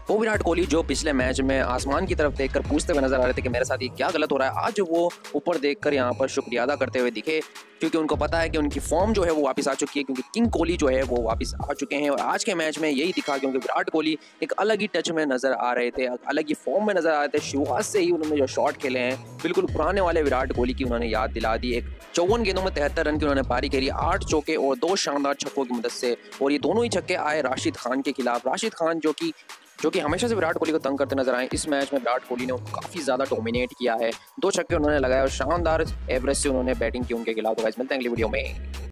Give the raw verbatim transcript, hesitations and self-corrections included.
वो विराट कोहली जो पिछले मैच में आसमान की तरफ देखकर पूछते हुए नजर आ रहे थे कि मेरे साथ ये क्या गलत हो रहा है, आज वो ऊपर देखकर यहाँ पर शुक्रिया अदा करते हुए दिखे, क्योंकि उनको पता है कि उनकी फॉर्म जो है वो वापस आ चुकी है, क्योंकि किंग कोहली जो है वो वापस आ चुके हैं। और आज के मैच में यही दिखा, क्योंकि विराट कोहली एक अलग ही टच में नजर आ रहे थे, अलग ही फॉर्म में नजर आ रहे थे। शुरुआत से ही उन्होंने जो शॉट खेले हैं बिल्कुल पुराने वाले विराट कोहली की उन्होंने याद दिला दी। एक चौवन गेंदों में तिहत्तर रन की उन्होंने पारी खेली, आठ चौके और दो शानदार छक्कों की मदद से, और ये दोनों ही छक्के आए राशिद खान के खिलाफ। राशिद खान जो कि जो कि हमेशा से विराट कोहली को तंग करते नजर आए, इस मैच में विराट कोहली ने उनको काफ़ी ज़्यादा डोमिनेट किया है। दो छक्के उन्होंने लगाए और शानदार एवरेज से उन्होंने बैटिंग की उनके खिलाफ। तो गाइस मिलते हैं अगली वीडियो में।